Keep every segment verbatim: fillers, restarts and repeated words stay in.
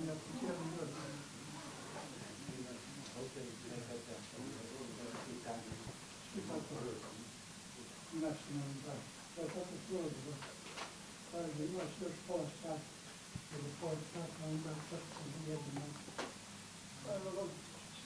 nacionalni brak. To je tako složno. Kaže da imaš još pola sata ili pola sata, onda srce jedno. To je logično.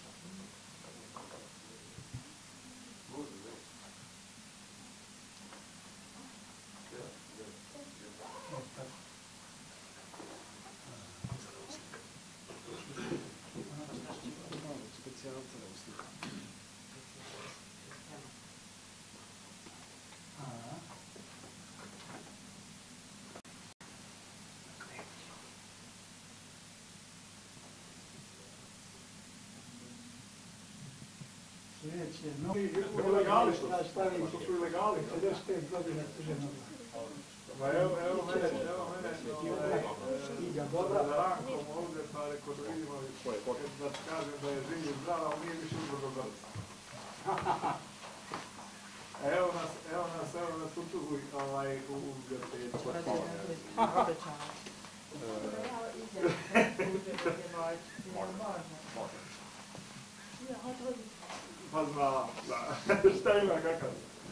Sljedeće, novi ilegali su. To su ilegali. pedeset pet godina tuženog. Pa evo, evo mene, evo mene, za rankom ovdje, pa reko da vidimo, da ti kažem da je živ i zdrav, ali nije više uzbrdo brzo. Evo nas, evo nas, evo nas utuguj ovaj, u biblioteci. Pa znam, da. Šta ima kakav?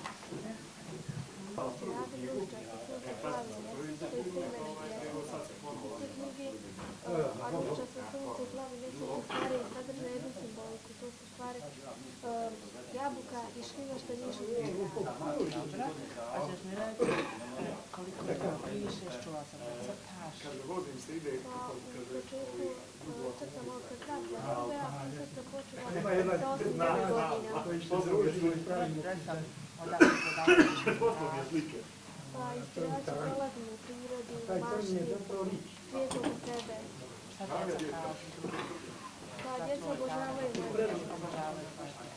Odliča se sunce, plavi mjesec, stvari sadrže jednu simboliku. To su stvari jabuka i šljiva što ništa nije grana. Dobro, a ćeš mi reći koliko to pišeš, čula sam da crtaš. Kada vodim se ide, kada crtam ovo kad kratka sebe, a sad sam počela sa osam godina. Rekam, odakle podavljaju. Pa inspiracija dolazim u prirodi, u mašti, svijetu u sebe. Šta djeca kažu? Pa djeca obožavaju me. Obožavaju baš.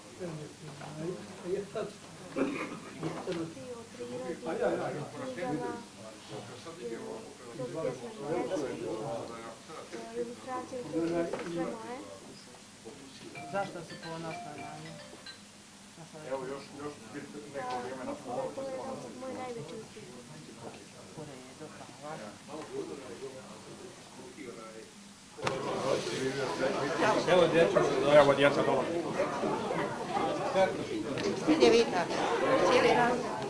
Ti o prirodi, knjigama, kroz pjesme djece, ilustracije u knjigi su sve moje. Zašto si ponosna na nju? evo još, još biti neko vrijeme na To je moj najveći uspjeh. U redu, hvala. Evo djeca, evo djeca dolaze. Ide Vita, cijeli dan.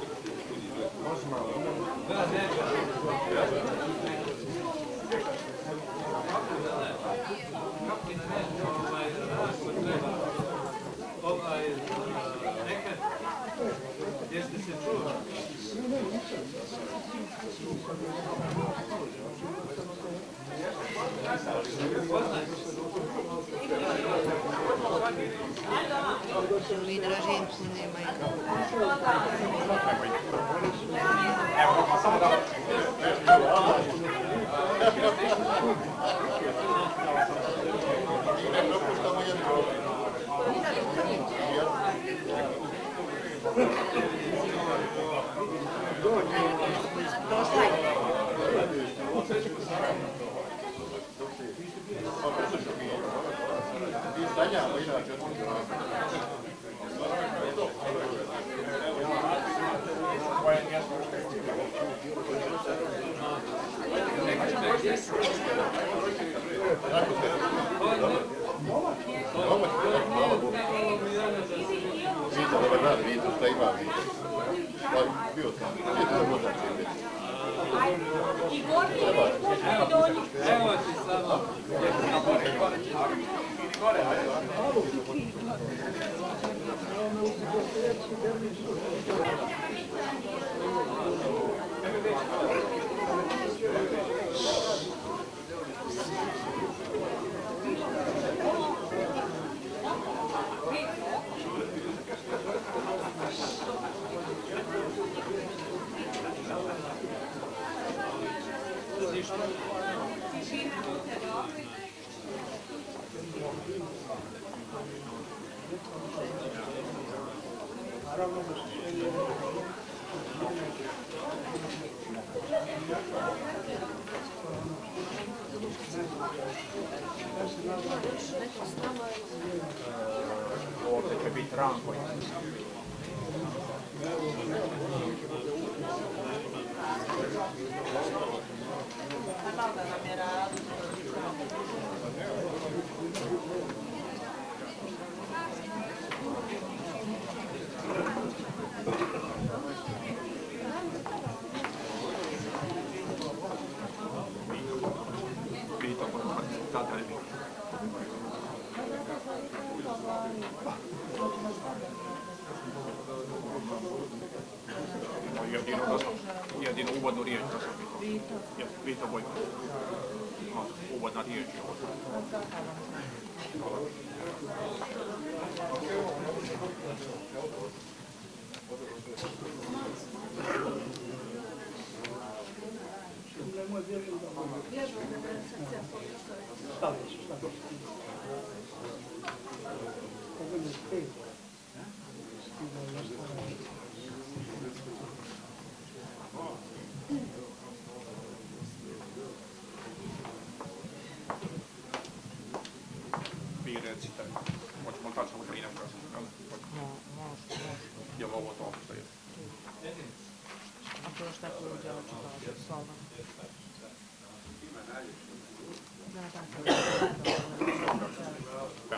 Ovaj, nekad, jeste se čuli? Mi dražinci nemaju. Evo, samo da... Vito, dobar dan, Vito, šta ima Vito? Bio sam, Vito, ne možda će biti. I gornji i donji. Evo ti samo. Gore, gore. Gore, ajde. Ovdje će biti Ranko. Hvala da nam je rado. sata ne bi. Jedino, da sam, jedino uvodnu riječ da sam pitao. Ja, Vito Bojko. Uvodna riječ je ovo. Stavili su, stavili su. Ovo je pet. Vi recite, hoćemo li tačno prije nego sam kada? Je li ovo to što je? A to šta ti uđe očito soba? Da, da,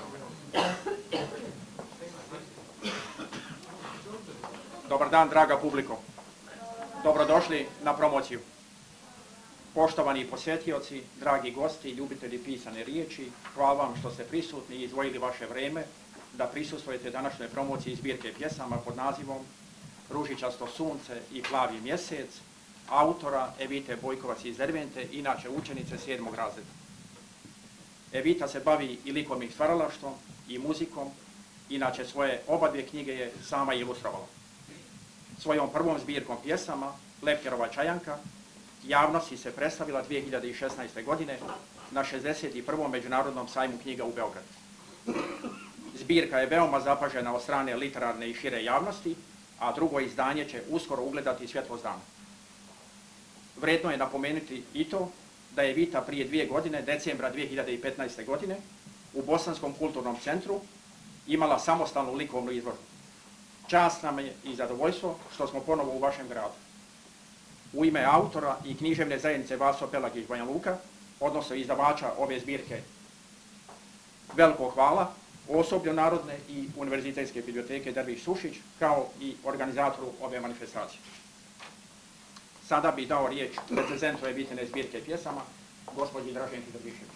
Dobar dan, draga publiko. Dobrodošli na promociju. Poštovani posjetioci, dragi gosti, ljubitelji pisane riječi, hvala vam što ste prisutni i izdvojili vaše vrijeme da prisustvujete današnjoj promociji zbirke pjesama pod nazivom Ružičasto sunce i plavi mjesec, autora Evite Bojkovac iz Dervente, inače učenice sedmog razreda. Evita se bavi i likom i stvaralaštvom i muzikom, inače svoje oba dvije knjige je sama ilustrovala. Svojom prvom zbirkom pjesama, Leptjerova čajanka, javnosti se predstavila dvije hiljade šesnaeste. godine na šezdeset prvom Međunarodnom sajmu knjiga u Beogradu. Zbirka je veoma zapažena od strane literarne i šire javnosti, a drugo izdanje će uskoro ugledati svjetlost dana. Vredno je napomenuti i to da je Evita prije dvije godine, decembra dvije hiljade petnaeste. godine, u Bosanskom kulturnom centru imala samostalnu likovnu izložbu. Čast nam je i zadovoljstvo što smo ponovo u vašem gradu. U ime autora i književne zajednice Vaso Pelagić Banja Luka, odnosno izdavača ove zbirke, veliko hvala osoblju Narodne i univerzitetske biblioteke Derviš Sušić, kao i organizatoru ove manifestacije. Sada bih dao riječ recenzentu Evitine zbirke pjesama, gospođi Draženki Drvišević.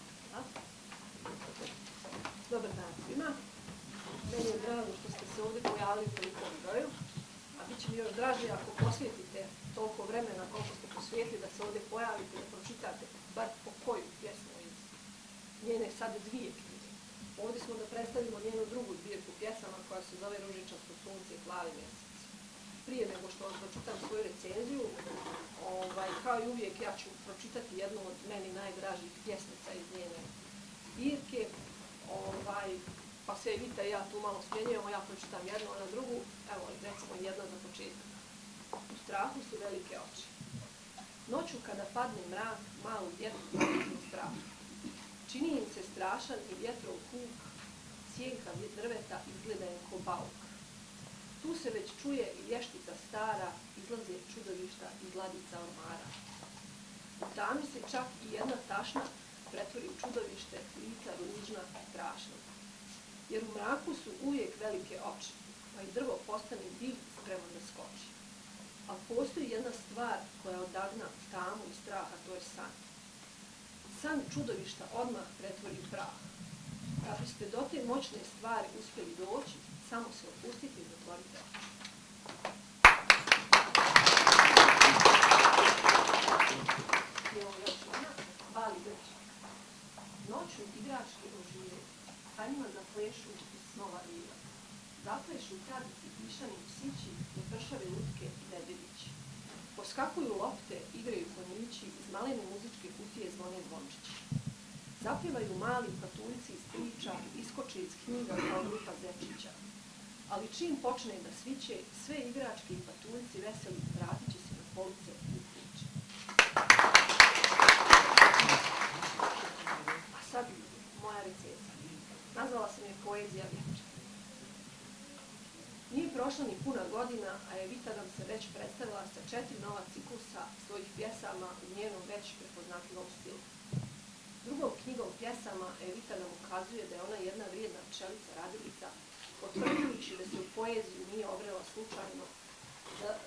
Dobar dan svima. Meni je drago što ste se ovdje pojavili u tolikom broju, a bit će mi još draže ako posvetite toliko vremena koliko ste posvetili da se ovdje pojavite i da pročitate bar po koju pjesmu iz njene sad dvije knjige. Ovdje smo da predstavimo njenu drugu zbirku pjesama koja se zove Ružičasto sunce i plavi mjesec. Prije nego što vam pročitam svoju recenziju, ovaj, kao i uvijek ja ću pročitati jednu od meni najdražih pjesmica iz njene zbirke. Ovaj, pa se Evita i ja tu malo smjenjujemo, ja pročitam jednu, ona drugu, evo recimo jedna za početak. U strahu su velike oči. Noću kada padne mrak, malu djecu završi u strahu. Čini im se strašan i vjetrov huk, sjenka drveta izgleda im ko bauk. Tu se već čuje i vještica stara, izlaze čudovišta iz ladica ormara. U tami se čak i jedna tašna pretvori u čudovište, lica ružna i strašna. Jer u mraku su uvijek velike oči, pa i drvo postane div spreman da skoči. Ali postoji jedna stvar koja odagna tamu i straha, to je san. San čudovišta odmah pretvori u prah. Kad biste do te moćne stvari uspjeli doći, samo se opustite i zatvorite oči. Evo još jedna, Bali Grč. Noću igračke ožive, sa njima zaplešu iz snova riva. Zaplešu kravici, pišani psići, nepršave lutke i medvjedići. Poskakuju lopte, igraju konjići, iz malene muzičke kutije zvone zvončići. Zapjevaju mali patuljci iz priča, iskoče iz knjiga kao grupa zečića. Ali čim počne da sviće, sve igračke i patuljci veseli vratit će se na police i priče. A sad moja recenzija. Nazvala sam je Poezija vječa. Nije prošla ni puna godina, a Evita nam se već predstavila sa četiri nova ciklusa svojih pjesama u njenom već prepoznatljivom stilu. Drugom knjigom pjesama Evita nam ukazuje da je ona jedna vrijedna pčelica radilica, potvrđujući da se u poeziju nije obrela slučajno,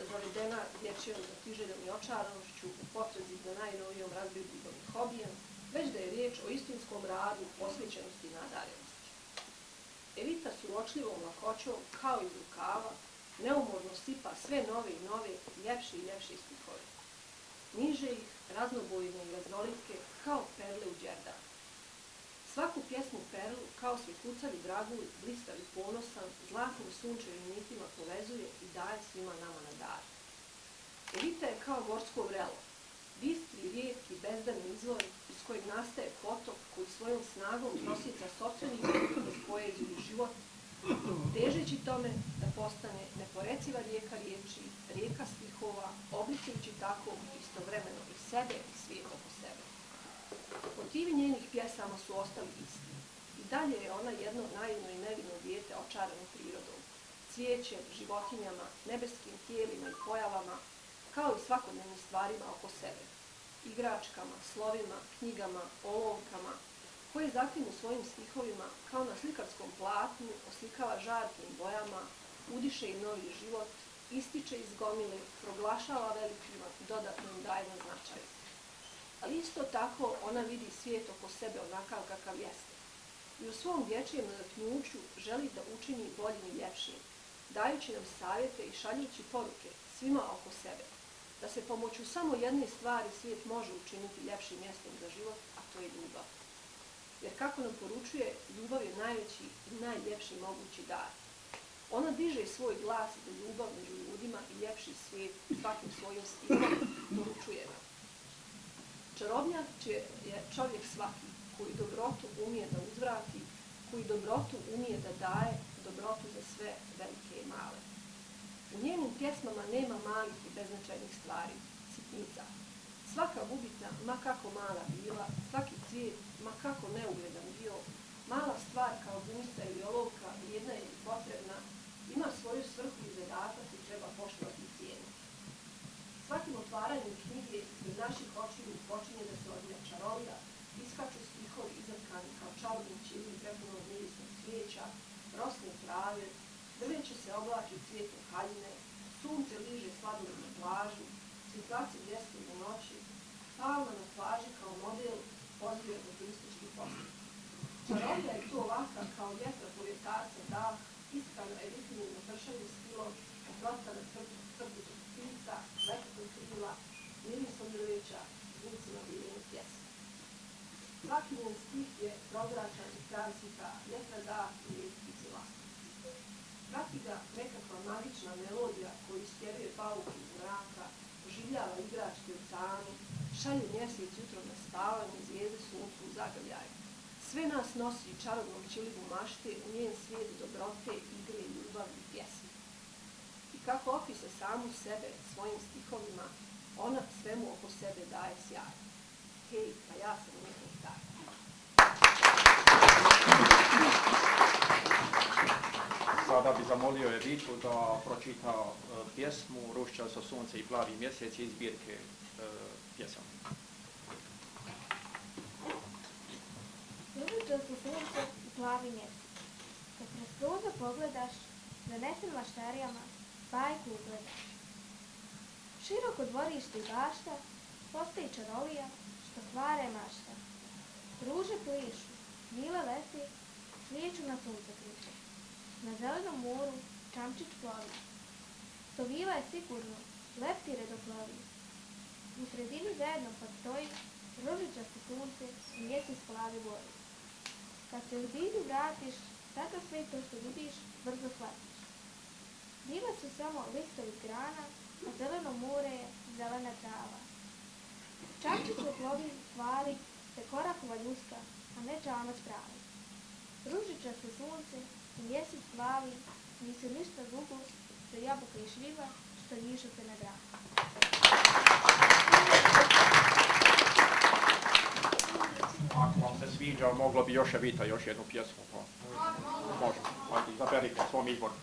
zavedena dječjom zatiželjom i očaranošću, u potrazi za najnovijom razbljivim hobijem, već da je riječ o istinskom radu, posvećenosti i nadarenosti. Evita s uočljivom lakoćom, kao iz rukava, neumorno sipa sve nove i nove, ljepše i ljepše stihove. Niže ih, raznobojne i raznolike, kao perle u đerdanu. Svaku pjesmu perlu, kao svjetlucavi dragulj, blistav i ponosan, zlatnim sunčevim nitima povezuje i daje svima nama na dar. Evita je kao morsko vrelo, bistri, rijetki, bezdani izvor iz kojeg nastaje potok koji svojom snagom prosjeca sopstveni kroz poeziju i život, težeći tome da postane neporeciva rijeka riječi, rijeka stihova, oblikujući tako istovremeno i sebe i svijet oko sebe. Motivi njenih pjesama su ostali isti. I dalje je ona jedno naivno i nevino dijete očarano prirodom, cvijećem, životinjama, nebeskim tijelima i pojavama, kao i svakodnevnim stvarima oko sebe, igračkama, slovima, knjigama, olovkama, koje zatim u svojim stihovima, kao na slikarskom platnu, oslikava žarkim bojama, udiše im novi život, ističe iz gomile, proglašava velikima i dodatno im daje na značaju. Ali isto tako ona vidi svijet oko sebe onakav kakav jeste. I u svom dječjem nadatnuću želi da učini boljim i ljepšim, dajući nam savjete i šaljući poruke svima oko sebe, da se pomoću samo jedne stvari svijet može učiniti ljepšim mjestom za život, a to je ljubav. Jer kako nam poručuje, ljubav je najveći i najljepši mogući dar. Ona diže svoj glas za ljubav među ljudima i ljepši svijet svakim svojim stihom poručuje nam. Čarobnjak je čovjek svaki, koji dobrotu umije da uzvrati, koji dobrotu umije da daje, dobrotu za sve velike i male. U njenim pjesmama nema malih i beznačajnih stvari, sitnica. Svaka bubica, ma kako mala bila, svaki cvijet, ma kako neugledan bio, mala stvar kao gumica ili olovka, vrijedna je i potrebna, ima svoju svrhu i zadatak i treba poštovati i cijeniti. Svakim otvaranjem knjige ispred naših očiju počinje da se odvija čarolija, iskaču stihovi izrkani kao čarobni čili prepunog mirisnog cvijeća, rosne trave, drveće se oblači cvijetom haljine, sunce liže sladoled na plažu, svjetlaci bljeskuju u noći, palma na plaži kao model pozbira za turistički posjet. Čarolija je tu ovaka kao vjetra povjetarca dah, iskana Evitinim napršanim stilom, oprotana tvrdućeg ptica, lepotom krila, mirisom drveća, zvucima bijenih pjesma. Svaki njen stih je prozračan i transita, vjetra dah i rijetkici lastici. Prati ga nekakva magična melodija koju ispjevuje pauki iz mraka, oživljava igračke u canu, šalje mjesec jutro na spavanje, zvijezde suncu u zagrljaju. Sve nas nosi čarobnom čilibu mašte u njen svijet dobrote, igre, ljubavi i pjesme. I kako opise samu sebe svojim stihovima, ona svemu oko sebe daje sjaj. Hej, pa ja sam njihov taj. Sada bi zamolio Evitu da pročita uh, pjesmu Ruščasto sunce i plavi mjesec iz zbirke uh, pjesama. Ružičasto sunce i plavi mjesec. Kad kroz prozor pogledaš, zanesenim maštarijama, bajku ugledaš. Široko dvorište i bašta, postoji čarolija, što stvara je mašta. Ruže plišu, mile leti, svijeću na sunce kriče. Na zelenom moru čamčić plovi. Stovila je sigurno, leptire doplovi. U sredini zajedno kad stoji, ružičasto sunce i mjesec plavi boji. Kad se u divlju vratiš, tada sve to što vidiš, brzo shvatiš. Bile su samo listovi grana, a zeleno more je zelena trava. Čamčić plovi stvari, te korakova ljuska, a ne čamac pravi. Ružičasto sunce i mjesec plavi nisu ništa drugo što jabuka i šljiva što njišu se na granu. Ako vam se sviđa, moglo bi još Evita još jednu pjesmu. Pa. Može, ajde, izaberite svom izboru.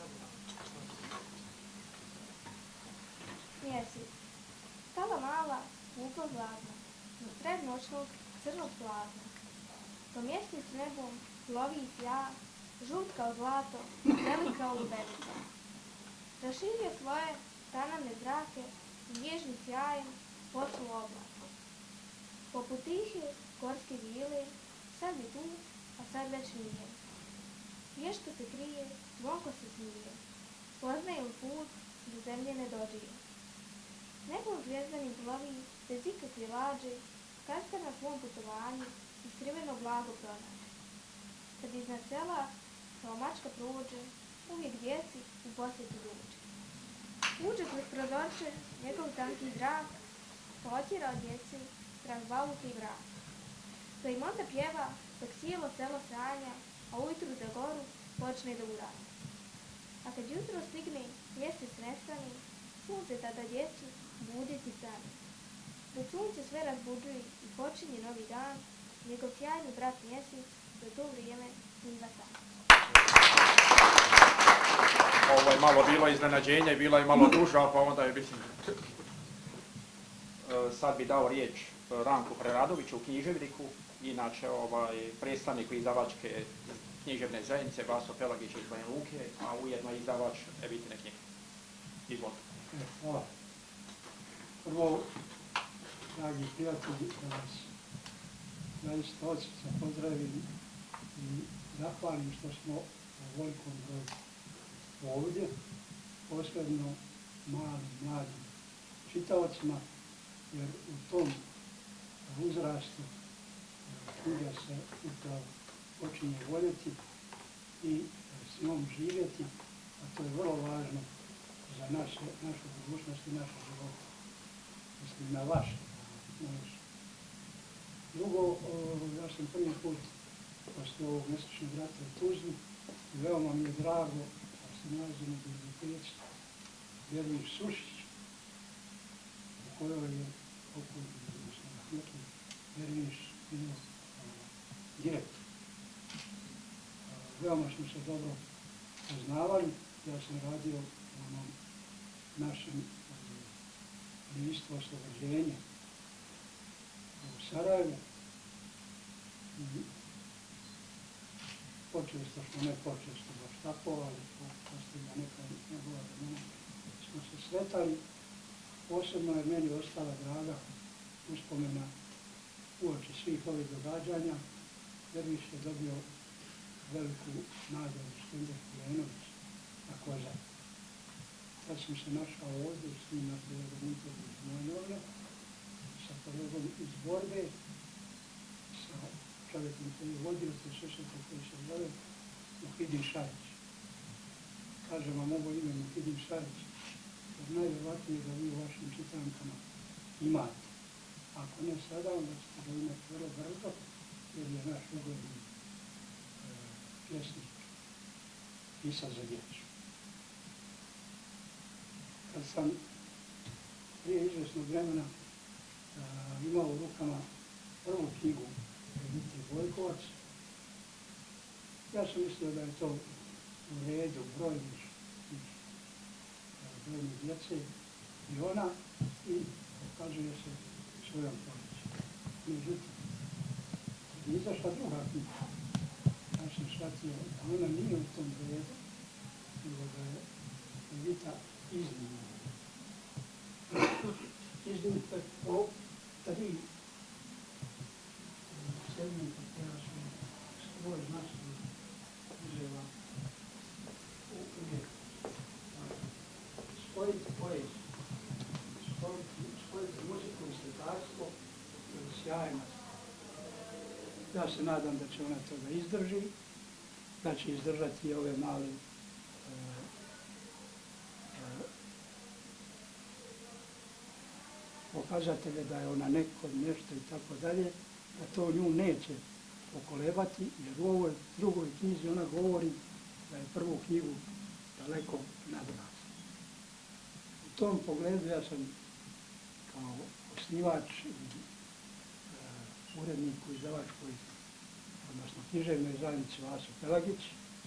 Mjesec. Stala mala, upla zlatna, na sred noćnog crnog plazna. To mjesec s nebom plovi i sja, žut kao zlato, velik kao lubenica. Raširio svoje tanane zrake i nježnim sjajem poslu oblaka. Poput tihe, gorski vile, sad je tu, a sad već nije. Vješto se krije, zvonko se smije, poznaje li put, do zemlje ne dođije. Nebom zvijezdanim plovi, bez ikakve lađe, kaskar na svom putovanju i skriveno blago pronađe. Kad iznad sela, kao mačka prođe, uvijek djeci u posjetu dođe. Uđe kroz prozorče, njegov tanki zrak, pa otjera od djeci, strah baluke i vrat. To im onda pjeva, dok cijelo selo sanja, a ujutru za goru počne da uranja. A kad jutro stigne, mjesec nestane, sunce tada djecu buditi sani. Dok sunce sve razbuđuje i počinje novi dan, njegov sjajni brat mjesec za to vrijeme sniva san. Ovo je malo bilo iznenađenja i bila je malo duža, pa onda je, mislim, sad bi dao riječ Ranku Preradoviću u književniku, inače ovaj, predstavniku izdavačke književne zajednice Vaso Pelagić iz Banja Luke, a ujedno izdavač Evitine knjige. Izvolite. E, hvala. Prvo, dragi prijatelji, da vas zaista od srca pozdravim i zahvalim što smo u velikom broju ovdje, posebno malim, mladim čitavacima, jer u tom uzrastu knjiga se upravo počinje voljeti i s njom živjeti, a to je vrlo važno za naše, našu budućnost i naše živote. Mislim na vaše. Drugo, ja sam prvi put posle ovog mjesečnog rata u Tuzli i veoma mi je drago da se nalazim u biblioteci Vjerniš Sušić, u kojoj je pokojni, odnosno neki Vjerniš bio direktor. Veoma smo se dobro poznavali. Ja sam radio u onom našem listu Oslobođenja u Sarajevu. I počesto smo, ne počesto baš tako, ali posljednja neka njegova vremena smo se sretali. Posebno je meni ostala draga uspomena uoči svih ovih događanja. Vjerniš je dobio veliku nagradu Škender Kulenović na Kozari. Tad sam se našao ovdje s njim na prijedom intervju iz Mojnovne, sa kolegom iz borbe, sa čovjekom koji je vodio te susrete koji se zove Muhidin Šarić. Kažem vam ovo ime Muhidin Šarić, jer najvjerovatnije da vi u vašim čitankama imate. Ako ne sada, onda ćete ga imati vrlo brzo, jer je naš ugledni pjesnik, pisac za djecu. Kad sam prije izvjesnog vremena uh, imao u rukama prvu knjigu Dimitrij Bojkovac, ja sam mislio da je to u redu brojnih, brojnih djece i ona i pokazuje se svojom policom. Međutim, kad je izašla druga knjiga, ja sam shvatio da ona nije u tom redu, nego da je Evita iznimno. Iznimno po tri segmenta koja su svoj značaj uzela u uvijek. Spojiti poeziju, spojiti muziku i slikarstvo, to je sjajna. Ja se nadam da će ona to da izdrži, da će izdržati ove male pokazatelje da je ona neko, nešto i tako dalje, da to nju neće pokolebati, jer u ovoj drugoj knjizi ona govori da je prvu knjigu daleko nadolazi. U tom pogledu ja sam kao osnivač i uh, urednik u izdavačkoj, odnosno književnoj zajednici Vaso Pelagić,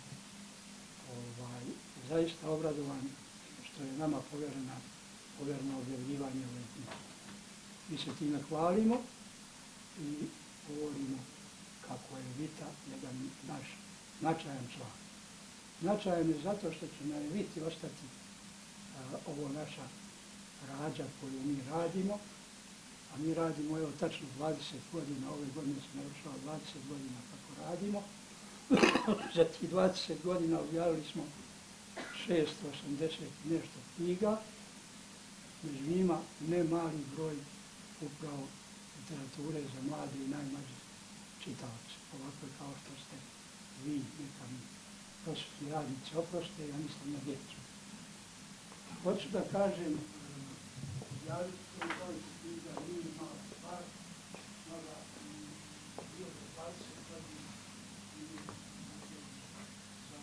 ovaj, zaista obradovan što je nama povjerena, povjereno objavljivanje ove knjige. Mi se time hvalimo i govorimo kako je Evita jedan naš značajan član. Značajan je zato što će na Eviti ostati a, ovo naša rađa koju mi radimo a mi radimo evo tačno dvadeset godina, ove godine smo navršava dvadeset godina kako radimo. Za tih dvadeset godina objavili smo šesto osamdeset nešto knjiga, među njima ne mali broj upravo literature za mlade i najmlađe čitalace, ovako kao što ste vi, neka mi prosvetni radnici oproste, ja mislim na djecu. Hoću da kažem, objaviti se u ovoj knjiga nije mala stvar, mnoga bio za dvadeset godina i nije za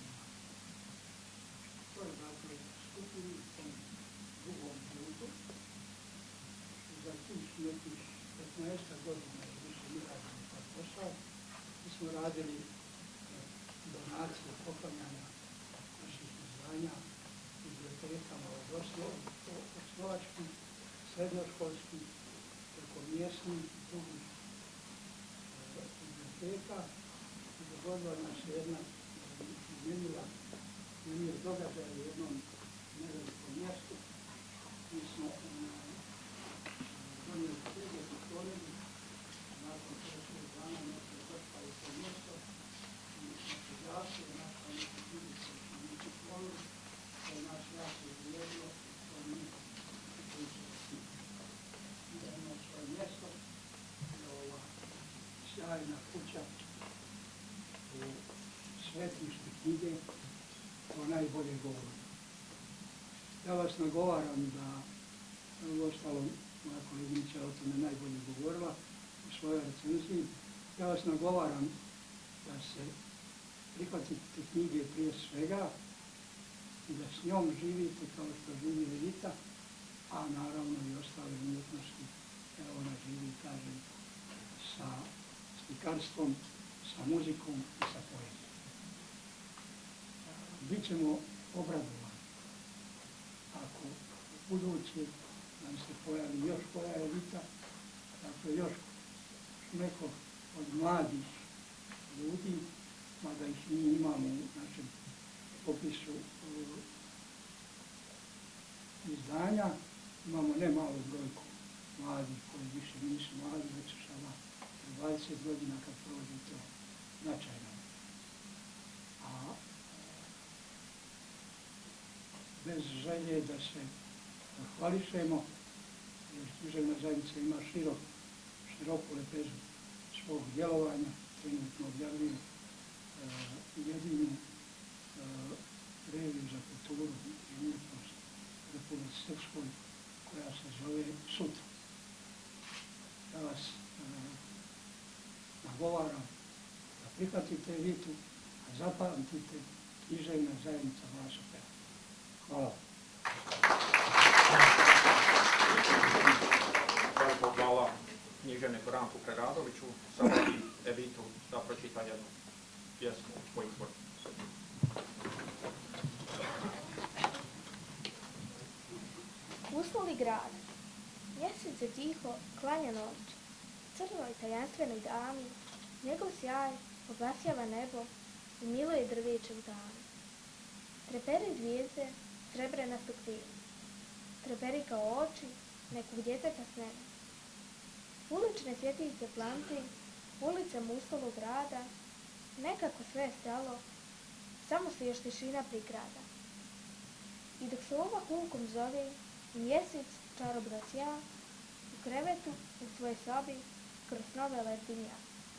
to je dakle skupili u tom drugom putu. Za tih nekih petnaest godina je više mi radili taj posao. Mi smo radili donacije, poklanjanja naših izdanja bibliotekama od osnovačkih, srednjoškolskih, preko mjesnih, drugih biblioteka i dogodila nam se jedna izmenila nemir događaja u jednom nevelikom mjestu. Mi smo donijeli predlog u Floridu, nakon trećeg dana nešto je došla u to mjesto i smo se glasili, našla neki ljudi koji su neki Floridu, to je naš jako izgledilo i to je njih koji su svi. I da imamo svoje mjesto, je ova sjajna kuća u svetištu knjige, to najbolje govori. Ja vas nagovaram da, u ostalom, moja koleginica o tome najbolje govorila u svojoj recenziji, ja vas nagovaram da se prihvatite knjige prije svega i da s njom živite kao što živi Edita, a naravno i ostale umjetnosti, evo ona živi, kažem, sa slikarstvom, sa muzikom i sa poezijom. Bićemo obradovani ako u budući nam se pojavi još koja Edita, dakle još neko od mladih ljudi, mada ih mi imamo u našem popisu izdanja, imamo ne malu brojku mladih koji više nisu mladi, već su sada dvadeset godina kad prođe to značajno. A bez želje da se hvališemo, jer književna zajednica ima širok, široku lepezu svog djelovanja, trenutno objavljuje uh, jedinu uh, reviju za kulturu i umjetnost u Republici Srpskoj, koja se zove Sutra. Ja vas uh, nagovaram da prihvatite Editu, a zapamtite književna zajednica Vlasopera. Hvala. Veliko hvala književniku Ranku Preradoviću, sada i Editu da pročita jednu pjesmu u svojim tvorima. Uslali grad, mjesec se tiho klanja noć, crnoj tajanstvenoj dami, njegov sjaj obasjava nebo i miluje drveće u danu. Treperi zvijezde, srebrena su krila, treperi kao oči nekog djeteta snena. Ulične svjetiljke plamti, ulicama ustalog grada, nekako sve je stalo, samo se još tišina prigrada. I dok se ova hulkom zove, mjesec čarobno sja, u krevetu, u svojoj sobi, kroz snove letinja.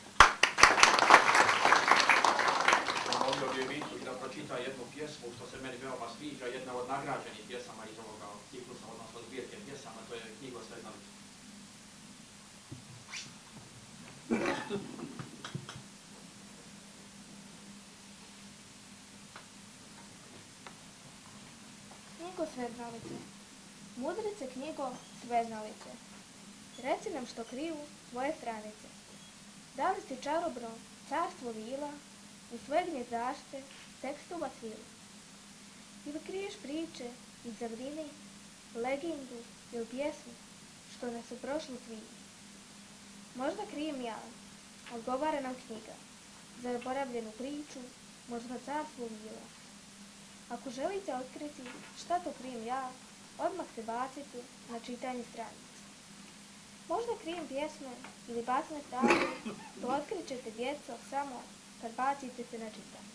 Molio bi Editu da pročita jednu pjesmu što se meni veoma sviđa, jedna od nagrađenih pjesama iz ovoga ciklusa, odnosno zbirke pjesama, to je knjiga o Sveznalici. Knjigo Sveznalice, mudrice knjigo Sveznalice, reci nam što kriju tvoje stranice. Da li si čarobno carstvo vila, u svoje gnjezdašte tekstova svila? Ili kriješ priče iz zavrini, legendu ili pjesmu što nas u prošlost vidi? Možda krijem ja, odgovara nam knjiga, za zaboravljenu priču, možda carstvo vila. Ako želite otkriti šta to krijem ja, odmah se bacite na čitanje stranice. Možda krijem pjesme ili basne stavlje, to otkrićete djeco samo kad bacite se na čitanje.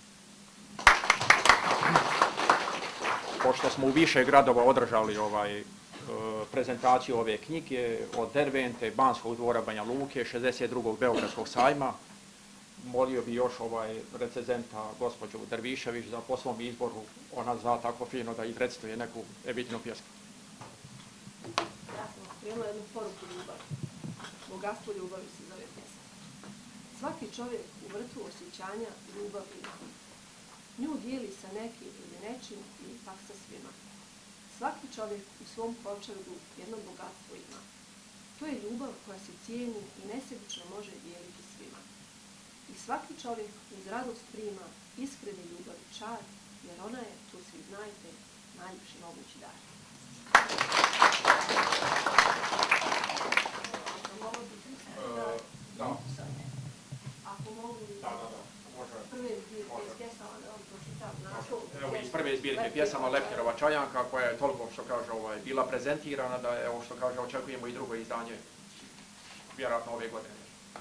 Pošto smo u više gradova održali ovaj, prezentaciju ove knjige od Dervente, Banskog dvora Banja Luke, šezdeset drugog Beogradskog sajma, molio bi još ovaj recenzenta gospođu Dervišević da po svom izboru ona zna tako fino da izrecituje neku Evitinu pjesmu. Ja sam krenula jednu poruku ljubavi. Bogatstvo ljubavi se zove pjesma. Svaki čovjek u vrtu osjećanja ljubav ima. Nju dijeli sa nekim ili nečim ili pak sa svima. Svaki čovjek u svom kovčegu jedno bogatstvo ima. To je ljubav koja se cijeni i nesebično može dijeliti svima. I svaki čovjek uz radost prima iskreni ljubav i čar, jer ona je, tu svi znajte, najljepši mogući dar. Ako mogu prve zbirke pjesama da vam pročitam naslov. Evo iz prve zbirke pjesama Leptirova Čajanka, koja je toliko, što kaže, ovaj, bila prezentirana, da je, evo što kaže, očekujemo i drugo izdanje, vjerojatno ove godine.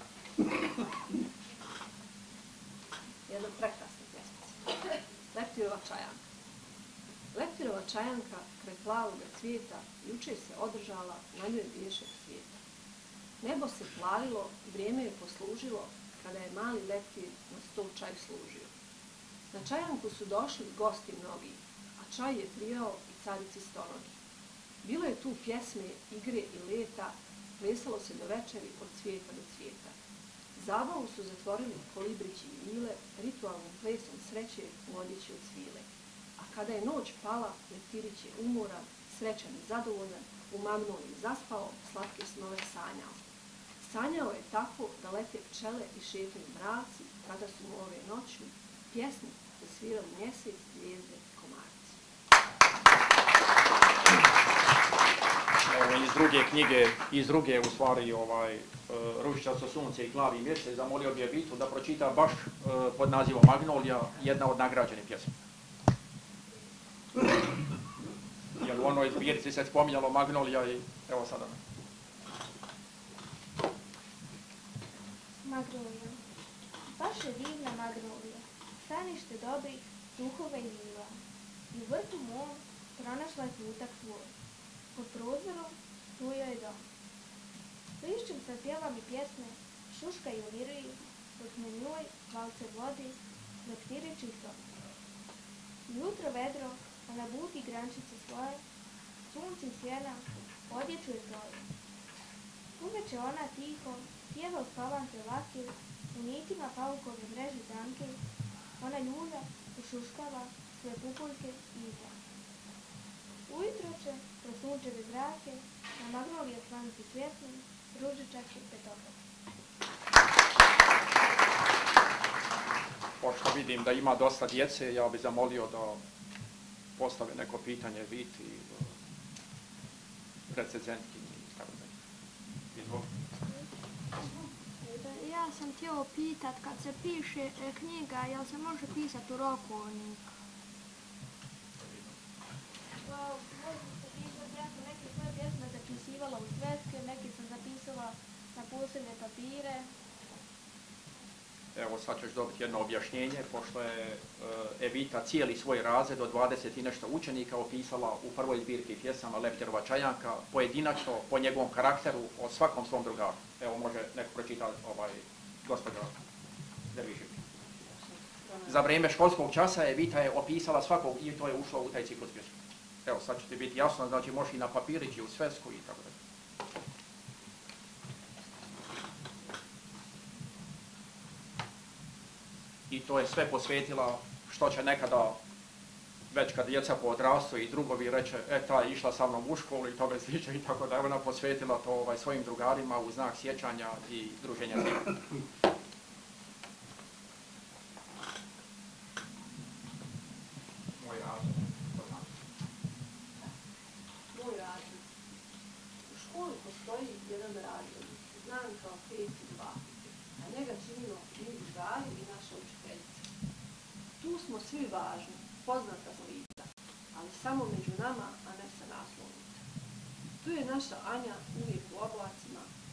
Jedna prekrasna pjesmica. Leptirova Čajanka. Leptirova Čajanka kraj plavoga cvijeta jučer se održala, na njoj biješeg svijeta. Nebo se plavilo, vrijeme je poslužilo, kada je mali leptir na stol čaj služio. Na Čajanku su došli gosti mnogi, a čaj je prijao i carici stonogi. Bilo je tu pjesme, igre i leta, plesalo se do večeri od cvijeta do cvijeta. Zabavu su zatvorili kolibrići i vile, ritualnim plesom sreće u odjeći od svile. A kada je noć pala, leptirić je umoran, srećan i zadovoljan, umamnuo i zaspao, slatke snove sanjao. Sanjao je tako da lete pčele i šetaju mravci, kada su mu ove noći pjesmu zasvirali mjesec, zvijezde i komarci. Evo, iz druge knjige, iz druge u stvari ovaj, Ružičasto sunce i Plavi mjesec, zamolio bi Evitu da pročita baš pod nazivom Magnolija, jedna od nagrađenih pjesma. Jer u onoj zbirci se spominjalo Magnolija i evo sada. Magnolija. Baš je divna magnolija, stanište dobrih duhova i mila. I u vrtu mom pronašla je putak tvoj. Pod prozorom tu joj je dom. Lišćem sa pjevam i pjesme, šuška i umiruju, dok na njoj valce vodi, leptirić i to. Jutro vedro, ona buti grančice svoje, sunce i sjena, odjeću je zove. Uveče ona tiho, pjeva u spavance lakir, u nitima paukove mreže zanke, ona ljulja, ušuškava svoje pupuljke i izla. Ujutro će, kroz sunčeve zrake, na magnolije slanci svjetli, ružičak i petokrac. Pošto vidim da ima dosta djece, ja bih zamolio da postave neko pitanje Eviti i recenzentkinji i tako dalje. Izvolite. Ja sam htio pitat, kad se piše e, knjiga, jel se može pisati u rokovnik? Pa, može se pisati, ja sam neke svoje pjesme zapisivala u sveske, neke sam zapisala na posebne papire. Evo sad ćeš dobiti jedno objašnjenje, pošto je Evita cijeli svoj razred od dvadeset i nešto učenika opisala u prvoj zbirki pjesama Leptirova Čajanka, pojedinačno, po njegovom karakteru, o svakom svom drugaru. Evo može neko pročitati ovaj, gospođa Dervišević. Za vrijeme školskog časa Evita je opisala svakog i to je ušlo u taj ciklus pjesma. Evo sad će ti biti jasno, znači može i na papirić i u svesku i tako dalje. I to je sve posvetila što će nekada, već kad djeca poodrastu i drugovi reče, e, ta je išla sa mnom u školu i tome sliče i tako da je ona posvetila to ovaj, svojim drugarima u znak sjećanja i druženja s njima. Moj razum. Moj razum. U školi postoji jedan razum, znan kao pet i dva, a njega činimo mi drugari i naša učiteljica. Tu smo svi važni, poznata smo lica, ali samo među nama, a ne sa naslovnica. Tu je naša Anja uvijek u oblacima,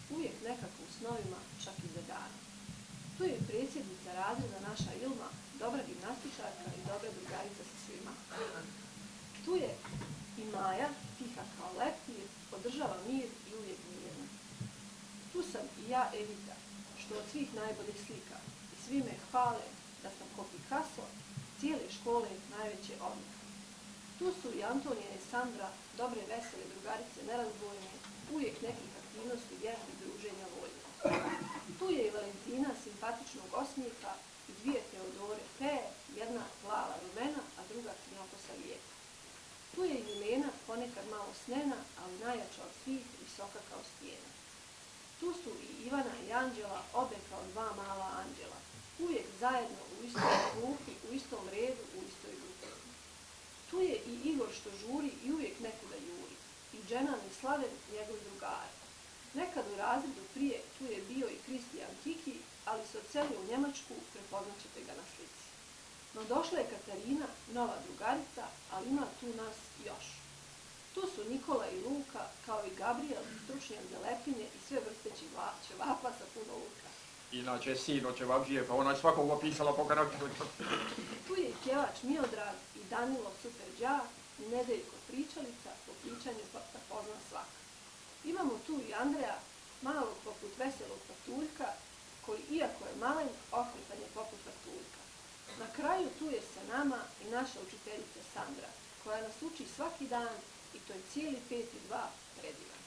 uvijek nekako u snovima, čak i za dana. Tu je predsjednica razreda naša Ilma, dobra gimnastičarka i dobra drugarica sa svima. Tu je i Maja, tiha kao leptir, podržava mir i uvijek mirna. Tu sam i ja, Evita, što od svih najboljih slika i svi me hvale da sam ko Picasso, cijele škole najveće odlike. Tu su i Antonija i Sandra, dobre vesele drugarice, nerazdvojne, uvijek nekih aktivnosti, vježbi, druženja, volje. Tu je i Valentina, simpatičnog osmijeha i dvije Teodore P, jedna plava rumena, a druga crnokosa lijepa. Tu je i Milena, ponekad malo snena, ali najjača od svih, visoka kao stijena. Tu su i Ivana i Anđela, obe kao dva mala anđela, uvijek zajedno u istoj klupi, u istom redu, u istoj grupi. Tu je i Igor što žuri i uvijek nekuda juri, i Dženan i Slaven, njegov drugar. Nekad u razredu prije tu je bio i Kristijan Kiki, ali se odselio u Njemačku, prepoznaćete ga na slici. No došla je Katarina, nova drugarica, ali ima tu nas još. Tu su Nikola i Luka, kao i Gabriel, stručnjak za lepinje i sve vrste ćevapa sa puno luka. Inače, sino ćevapžije, pa ona je svakog opisala po karakteru. Tu je i pjevač Miodrag i Danilo super đak i Nedeljko pričalica, po pričanju pa pozna svaka. Imamo tu i Andreja, malog poput veselog patuljka, koji iako je malen, okretan je poput patuljka. Na kraju tu je sa nama i naša učiteljica Sandra, koja nas uči svaki dan i to je cijeli pet i dva predivan.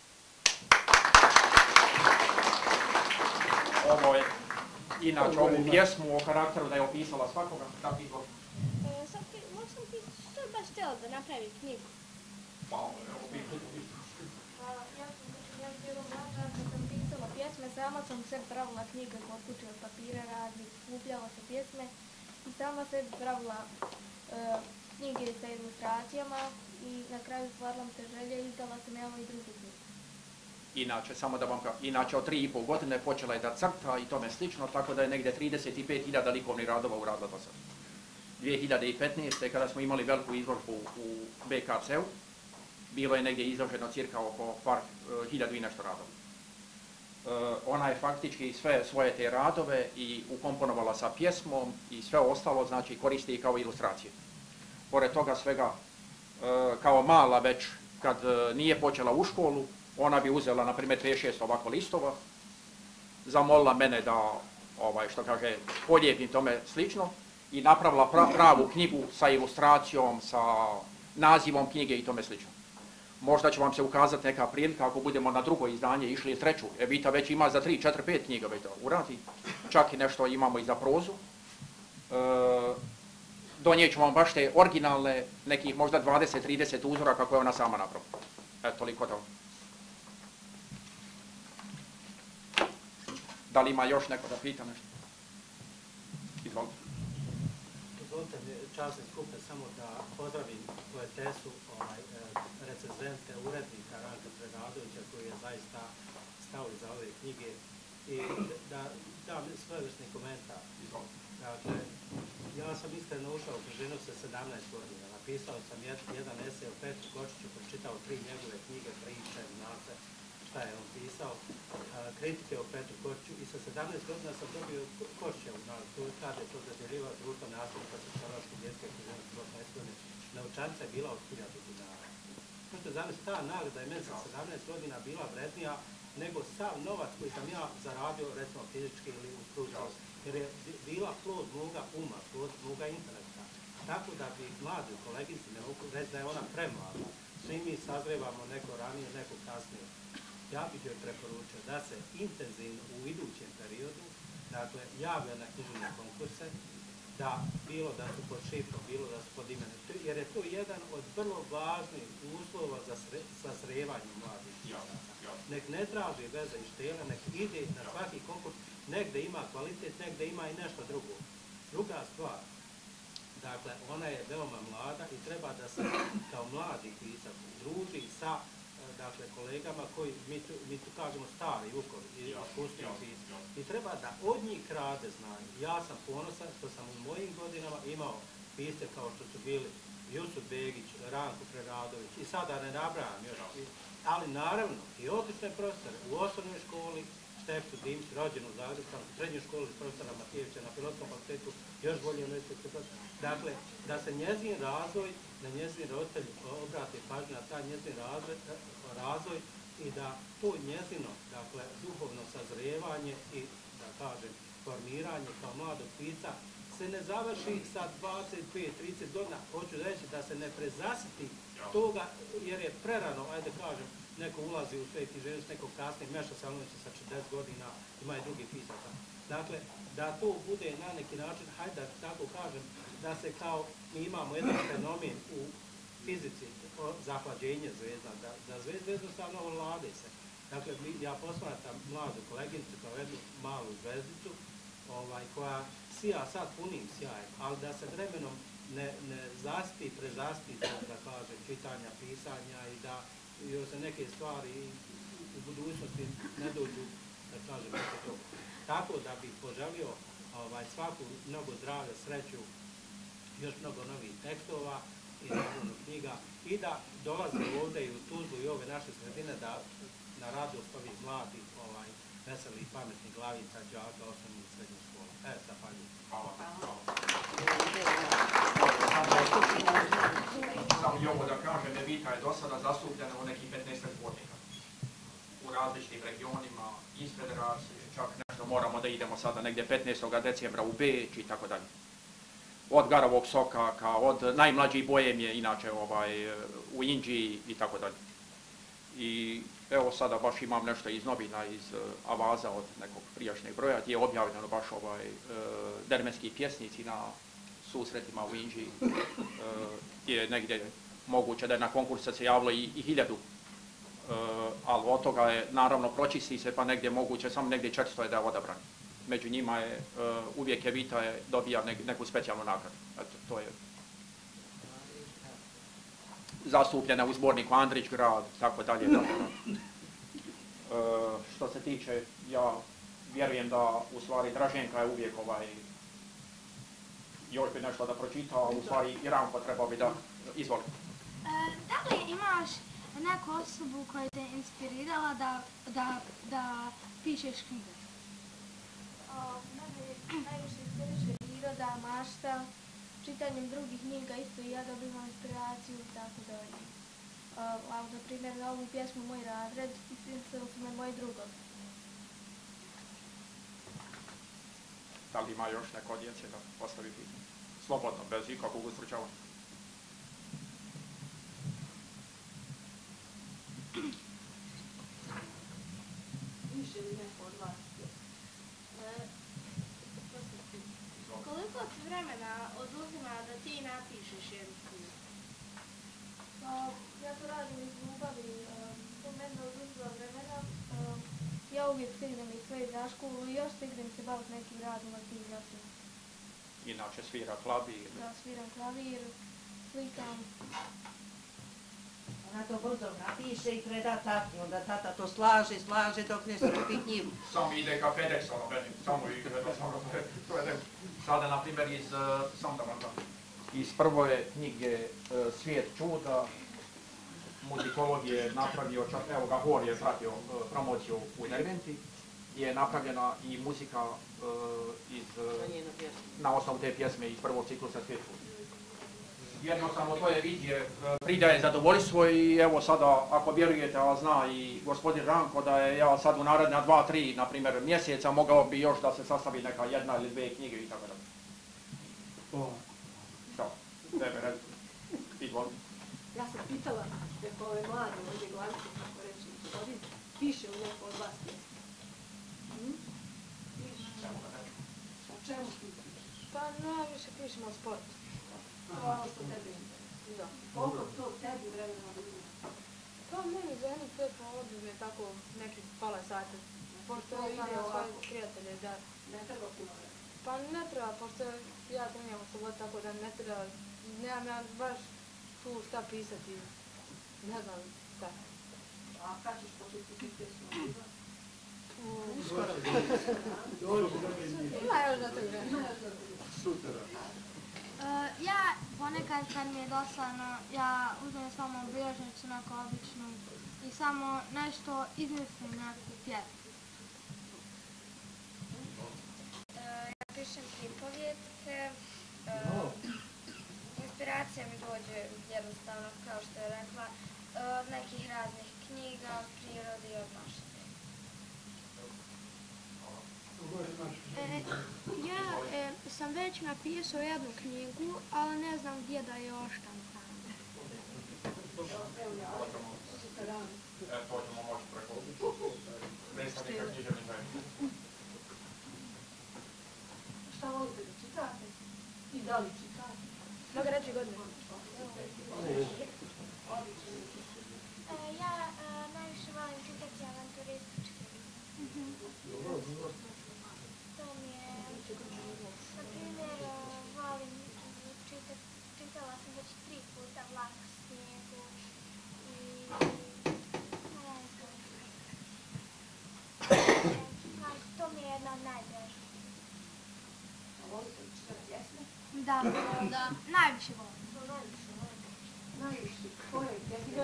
Ovo je, inače, ovu pjesmu o karakteru da je opisala svakoga, da bi go... Sad, možda sam ti, što je baš htjela da napravi knjigu? Pa, evo, bi... Ja sam bilo mlađa, kad sam pisala pjesme, sama sam sve pravila knjige kod kuće od papira raznih, skupljala se pjesme i sama se pravila knjige sa ilustracijama i na kraju stvarila mi se želje i izdala sam evo i drugi knjige. Inače, samo da vam kažem, inače od tri i pol godine počela je da crta i tome slično, tako da je negdje trideset pet hiljada likovnih radova uradila do sada. dvije hiljade petnaeste. kada smo imali veliku izložbu u be ka ce u, bilo je negdje izloženo cirka oko par hiljadu i nešto radova. E, ona je faktički sve svoje te radove i ukomponovala sa pjesmom i sve ostalo, znači koristi i kao ilustracije. Pored toga svega, e, kao mala već, kad nije počela u školu, ona bi uzela, na primjer, pet šest ovako listova, zamolila mene da, ovaj, što kaže, polijepim tome slično i napravila pra, pravu knjigu sa ilustracijom, sa nazivom knjige i tome slično. Možda će vam se ukazati neka prilika ako budemo na drugo izdanje išli i treću. Evita već ima za tri, četiri, pet knjiga već da uradi. Čak i nešto imamo i za prozu. E, donijet ću vam baš te originalne, nekih možda dvadeset trideset uzora kako je ona sama napravila. Eto, toliko da. Da li ima još neko da pita nešto? Izvolite. Dozvolite mi časni skupe samo da pozdravim poetesu, ovaj, recenzente, urednika Ranka Predadovića koji je zaista stao iza ove knjige i da dam svojevrsni komentar. Dakle, ja sam iskreno ušao u književnu sa sedamnaest godina. Napisao sam jedan esej o Petru Kočiću, pročitao tri njegove knjige, priče, nase, šta je on pisao, kritike o Petru Kočiću i sa sedamnaest godina sam dobio Kočićevu nagradu. Tad je to dodjeljivao društvo nastavnika Sociološke djetske književnosti Bosne i Hercegovine. Novčanica je bila od hiljadu dinara. Možete zamisliti, ta nagrada je meni sa sedamnaest godina bila vrednija nego sav novac koji sam ja zaradio, recimo fizički ili u struču, jer je bila plod moga uma, plod moga intelekta. Tako da bi mladi kolegici, ne mogu reći da je ona premlada, svi mi sazrevamo neko ranije, neko kasnije. Ja bih joj preporučio da se intenzivno u idućem periodu, dakle, javlja na književne konkurse, da bilo da su pod šifrom, bilo da su pod imenom, jer je to jedan od vrlo važnih uslova za sre, sazrevanje mladih pisaca. Nek ne traži veze i štela, nek ide na svaki konkurs, negde ima kvalitet, negde ima i nešto drugo. Druga stvar, dakle, ona je veoma mlada i treba da se kao mladi pisac druži sa dakle, kolegama koji, mi tu, mi tu kažemo stari vukovi i iskusni pisci. I treba da od njih krade znanje. Ja sam ponosan što sam u mojim godinama imao pisce kao što su bili Jusuf Begić, Ranko Preradović i sada ne nabrajam još. Ali naravno i odlične profesore u osnovnoj školi, Štefcu Dimć, rođen u Zagrebu, u srednjoj školi profesora Matijevića, na Filozofskom fakultetu, još bolje univerzitetski profesor. Dakle, da se njezin razvoj, da njezin roditelj obrate pažnju na taj njezin razvoj, razvoj i da to njezino, dakle, duhovno sazrijevanje i, da kažem, formiranje kao mladog pisca se ne završi sa dvadeset pet trideset godina, hoću reći da se ne prezasiti toga, jer je prerano, ajde kažem, neko ulazi u sve književnost, neko kasnije, Meša Selimović sa četrdeset godina, ima i drugi pisaca. Dakle, da to bude na neki način, hajde da tako kažem, da se kao, mi imamo jedan fenomen u fizici, zahlađenje zvezda, da, da zvezda jednostavno ovlade se. Dakle, ja posmatam mladu koleginicu kao jednu malu zvezdicu, ovaj, koja sija sad punim sjajem, ali da se vremenom ne, ne zasti, prezasti, da kažem, čitanja, pisanja i da još se neke stvari u budućnosti ne dođu, da kažem, oko toga. Tako da bih poželio ovaj, svaku mnogo zdravlja, sreću, još mnogo novih tekstova i naravno knjiga i da dolaze ovdje i u Tuzlu i ove naše sredine da na radost ovih mladih, ovaj, veselih, pametnih glavica, đaka, osnovnih i srednjih škola. Evo, zahvaljujem. Hvala. Samo i ovo da kažem, Evita je do sada zastupljena u nekih petnaest zbornika. U različitim regionima, iz federacije, čak nešto moramo da idemo sada negdje petnaestog decembra u Beč i tako dalje. Od Garovog Sokaka, od najmlađih Bohemije, inače ovaj, u Inđiji i tako dalje. I evo sada baš imam nešto iz novina, iz uh, Avaza od nekog prijašnjeg broja, gdje je objavljeno baš ovaj, uh, dermenski pjesnici na susretima u Inđiji, uh, gdje je negdje moguće da je na konkurs se javilo i, i hiljadu, uh, ali od toga je naravno pročisti se pa negdje moguće, samo negdje četiristo je da je odabrani. Među njima je, uh, uvijek Evita je dobija ne, neku specijalnu nagradu. Eto, to je zastupljena u zborniku Andrić grad, tako dalje, tako dalje. E, što se tiče, ja vjerujem da u stvari Draženka je uvijek ovaj, još bi nešto da pročita, a u stvari i Ranko treba bi da izvoli. E, da li imaš neku osobu koja te inspirirala da, da, da pišeš knjige? Mene najviše inspiriše priroda, mašta, čitanjem drugih knjiga isto i ja dobivam inspiraciju i tako dalje. A na primjer na ovu pjesmu Moj razred inspirisali su me moji drugovi. Da li ima još neko od djece da postavi pitanje? Slobodno, bez ikakvog ustručavanja. Više li neko od vas? Koliko ti vremena oduzima da ti napišeš jednu knjigu? Pa, ja to radim iz ljubavi, to mene oduzima vremena. Ja uvijek stignem iz svoje za školu i još stignem se baviti nekim radom aktivnostima. Inače svira klavir. Da, sviram klavir, slikam. Ona to brzo napiše i preda tati, onda tata to slaže, slaže dok ne skupi knjigu. Samo ide ka FedEx, ono meni, samo ide, samo to je sada, na primjer, iz, sam da vam iz prve knjige Svijet čuda, muzikologije napravio, čak, evo ga, Hor je pratio promociju u Derventi, gdje je napravljena i muzika iz, na osnovu te pjesme iz prvog ciklusa Svijet čuda. Jednostavno to je vidje, pridaje zadovoljstvo i evo sada, ako vjerujete, a zna i gospodin Ranko, da je ja sad u naredna dva, tri, na primjer, mjeseca mogao bi još da se sastavi neka jedna ili dve knjige i tako dalje. Što? Tebe, ne izvoli. Ja sam pitala neko ove mlade ovdje glavice, kako reći, gospodin, piše u neko od vas pjesme? Hm? Piše. O čemu ti pišeš? Pa najviše pišemo o sportu. Hvala što tebi da. Koliko to tebi vremena oduzima? Pa meni za jednu pjesmu oduzme tako neki pola sata. Pošto ide svoje prijatelje, da. Ne treba puno vremena? Pa ne treba, pošto ja trenijam u sobotu, tako da ne treba, nemam ja baš tu šta pisati, ne znam šta. A kad ćeš početi ti pjesmu oduzima? Ima još za to vremena. Uh, ja ponekad kad mi je dosadno, ja uzmem samo bilježnicu neku običnu i samo nešto izmislim neku pjesmu. Ja pišem pripovjetke. Inspiracija mi dođe jednostavno, kao što je rekla, od nekih raznih knjiga, od prirode i od naše teme. Ja e, sam već napisao jednu knjigu, ali ne znam gdje da je oštampam. E, to ćemo moći preko predstavnika književnih zajednica. Šta volite da čitate? I da li čitate? Mogu reći godine. Ja najviše volim čitati avanturističke. To mi je, na primjer, volim čitati, čitala sam već tri puta Vlak u snijegu i ne znam. To mi je jedna od najdražih. A volite da čitate pjesme? Da, da, najviše volim. Najviše, koje pjesme?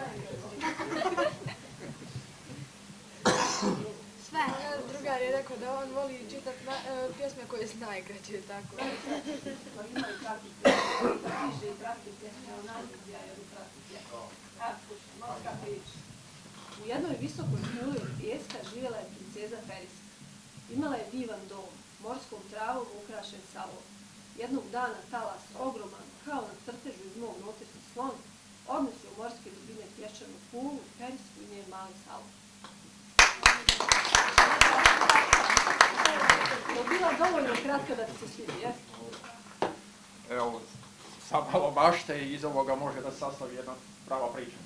Sve. Drugar je rekao da on voli čitati pjesme koje su najkraće, tako. Pa ima i kratke pjesme, da piše i kratke pjesme, ali najljublja je u kratke pjesme. Evo, slušaj, malo kako riječi. U jednoj visokoj kuli od pijeska živjela je princeza Periska. Imala je divan dom, morskom travom ukrašen salon. Jednog dana talas ogroman, kao na crtežu iz mog notisnog slona, odnosi u morske dubine pješčanu kulu, Perisku i njen mali salon. Je li bila dovoljno kratka da ti se svidi, jes? Evo, sa malo mašte i iz ovoga može da sastavi jedna prava priča.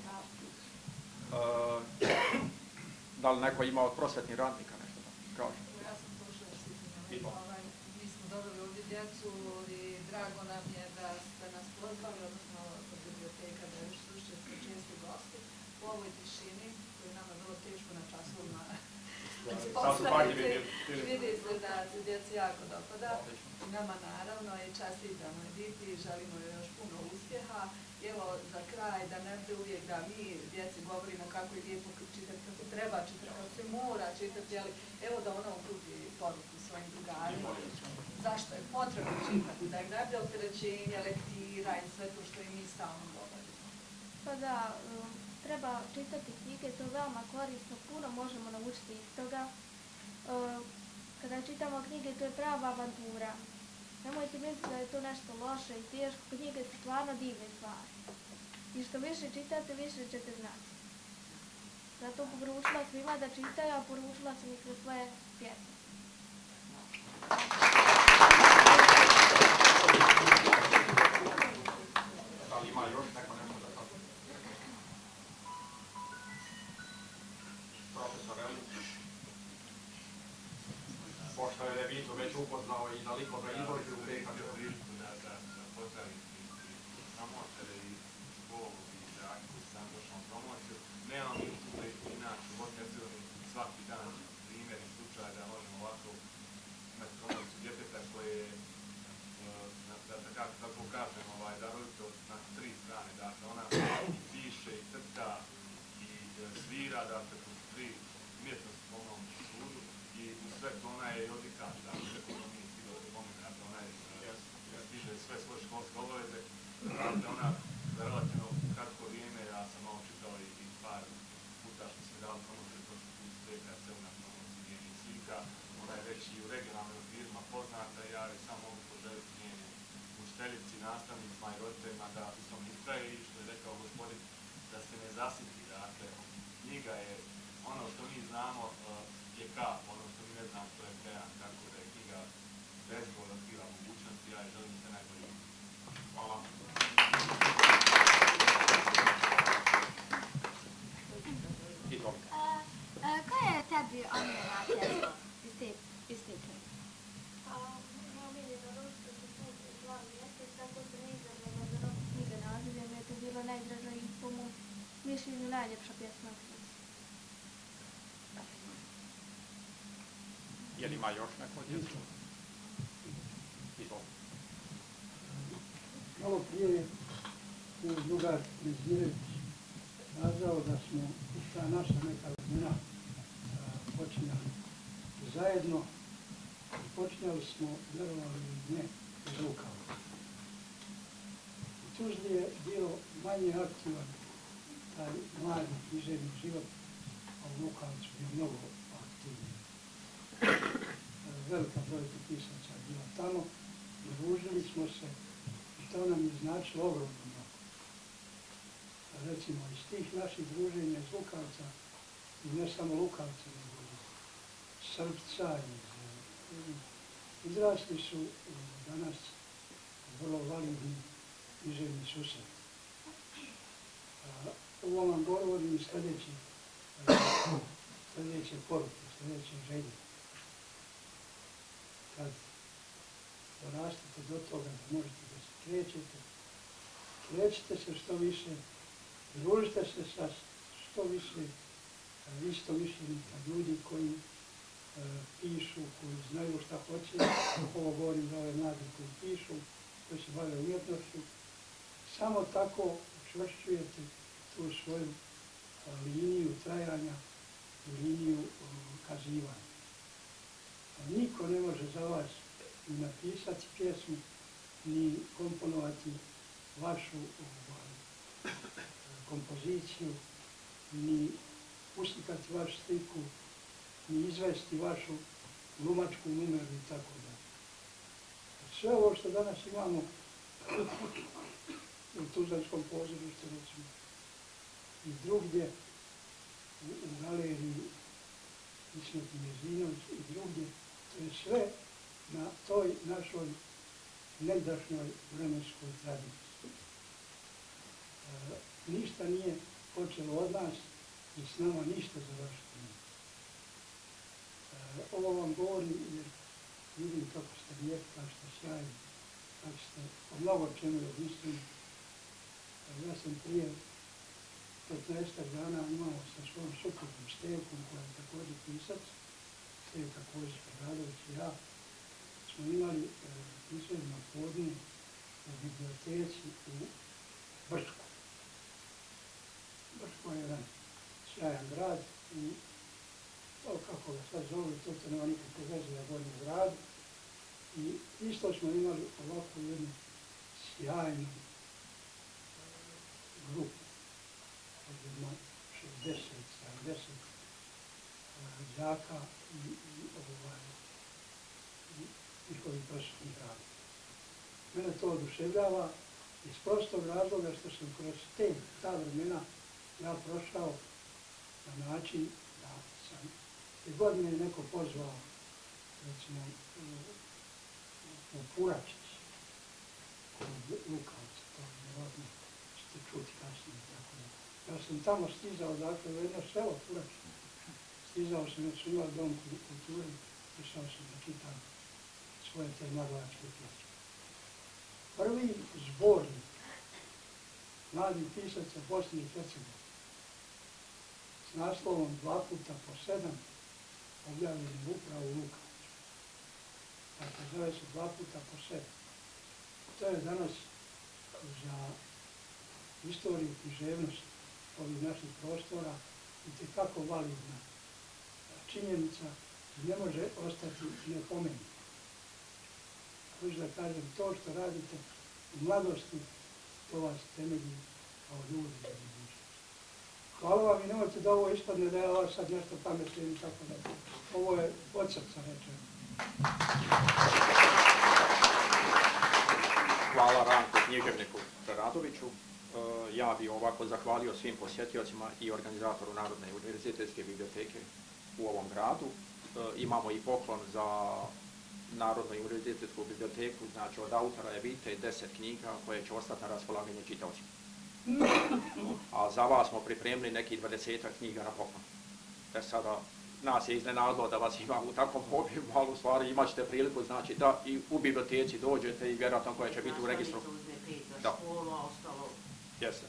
E, da li neko ima od prosvetnih radnika nešto da kaže? Ja sam prošla ovaj, mi smo dobili ovdje djecu i drago nam je da ste nas pozvali, odnosno kod biblioteka, da još slušate česti gosti u ovoj tišini, koju je nama bilo teško na časovima uspostaviti. Vidi se da se djeci jako dopada. Nama naravno i častitamo Editi i želimo joj još puno uspjeha. Evo za kraj, da ne bude uvijek da mi djeci govorimo kako je lijepo čitati, kako treba čitati, kako se mora čitati, ali evo da ona uputi poruku svojim drugarima. Zašto je potrebno čitati, da im ne bude opterećenje, lektira i sve to što i mi stalno govorimo. Pa da, treba čitati knjige, to je veoma korisno, puno možemo naučiti iz toga. Kada čitamo knjige, to je prava avantura. Nemojte misliti da je to nešto loše i teško, knjige su stvarno divne stvari. I što više čitate, više ćete znati. Zato poručila svima da čitaju, a poručila sam ih kroz svoje pjesme. Da li ima još neko nešto da kaže? Profesor Elić, pošto je Vito već upoznao i da liko ga izloži u Beka priliku da pozdravim promotere i Bogu i Žaku sam došao na promociju. Nemam mi inače u Bosni svaki dan primjer i slučaj da možemo ovako imati promociju djeteta koje je, da tako kažem, darovito na tri strane. Dakle, ona piše i crta i svira, dakle, to su tri umjetnosti po mom sudu i u sve to ona je i odlikač, dakle, kako ono mi stigao da pomene, dakle, ona je stiže sve svoje školske obaveze, dakle, ona za relativno kratko vrijeme, ja sam malo čitao i par puta što se dali promociju, to što tu steka se u nas promociju njenih slika, ona je već i u regionalnim firma poznata i ja je samo mogu poželiti njene učiteljici, nastavnicima i roditeljima da u tom istraje i što je rekao gospodin, da se ne zasiti, dakle, knjiga je ono što mi znamo je kap, ono što mi ne znamo to je okean, tako da je knjiga bezbroj otkriva mogućnosti, ja je želim sve najbolje. Hvala. Koja je tebi omiljena pjesma iz te knjige? Ja meni da Ruska se puti dva mjesec, tako sam izabrala za Ruska knjiga nazivlja, mi je to bilo najdraža i po mom mišljenju najljepša pjesma. Je li ima još neko djecu? Malo prije je tu drugar Nezmirević kazao da smo ta naša neka vremena počinjali zajedno i počinjali smo, vjerovali ili ne, iz Lukavca. U Tuzli je bilo manje aktivan taj mladi književni život, a u Lukavcu je mnogo aktivniji. Velika brojka pisaca je bila tamo, družili smo se i to nam je značilo ogromno mnogo. Recimo, iz tih naših druženja iz Lukavca, i ne samo Lukavca, nego iz Srpca, izrasli su danas vrlo validni književni susret. Ovo vam govorim i sljedeće, sljedeće poruke, sljedeće želje. Kad dorastete do toga da možete da se krećete, krećite se što više, družite se sa što više istomišljenika, ljudi koji e, pišu, koji znaju šta hoće, ovo govorim za ove mlade koji pišu, koji se bave umjetnošću. Samo tako učvršćujete tu svoju a, liniju trajanja i liniju a, kazivanja. A niko ne može za vas ni napisati pjesmu, ni komponovati vašu ovaj, kompoziciju, ni uslikati vašu sliku, ni izvesti vašu glumačku numeru i tako da. Sve ovo što danas imamo u Tuzlanskom pozorištu, recimo, i drugdje, u, u galeriji Ismet Mezinović i drugdje, to je sve na toj našoj negdašnjoj vremenskoj tradiciji. E, ništa nije počelo od nas i s nama ništa završiti nije. E, ovo vam govorim jer vidim kako ste lijepi, kako ste sjajni, kako ste o mnogo čemu jedinstveni. E, ja sam prije petnaestak dana imao sa svojom suprugom Stevkom, koja je također pisac, Stevka Kozić-Radović i ja, smo imali e, izvedno podne u biblioteci u Brčku. Brčko je jedan sjajan grad i to kako ga sad zove, to to nema nikakve veze na Gornjem gradu. I isto smo imali ovako jednu sjajnu grupu od jedno šezdeset sedamdeset đaka i, i ovaj, njihovih prosvetnih radnika. Mene to oduševljava iz prostog razloga što sam kroz te, ta vremena ja prošao na način da sam, te godine neko pozvao, recimo, u, u Puračić, kod Lukavca, to je vjerojatno ćete čuti kasnije. Tako da. Ja sam tamo stizao, dakle, u jedno selo Puračić. Stizao sam, jer su imali dom kulture, išao sam da čitam svoje te mladalačke pjesme. Prvi zbornik mladih pisaca Bosne i Hercegovine s naslovom Dva puta po sedam objavljeni upravo u Lukavcu. Dakle, zove se Dva puta po sedam. To je danas za istoriju književnosti ovih naših prostora itekako validna činjenica i ne može ostati nepomenuta. Hoću da kažem, to što radite u mladosti, to vas temelji kao ljudi za budućnost. Hvala vam i nemojte da ovo ispadne da ja vas sad nešto pametim i tako da. Ovo je od srca rečeno. Hvala Ranku književniku Radoviću. Ja bih ovako zahvalio svim posjetiocima i organizatoru Narodne univerzitetske biblioteke u ovom gradu. Imamo i poklon za Narodnu univerzitetsku biblioteku, znači od autora Evite deset knjiga koje će ostati na raspolaganje čitaocima. A za vas smo pripremili neki dvadesetak knjiga na poklon. E sada, nas je iznenadilo da vas imamo u takvom obimu, ali u stvari imat ćete priliku, znači da i u biblioteci dođete i vjerojatno koja će biti u registru. Da. Jeste.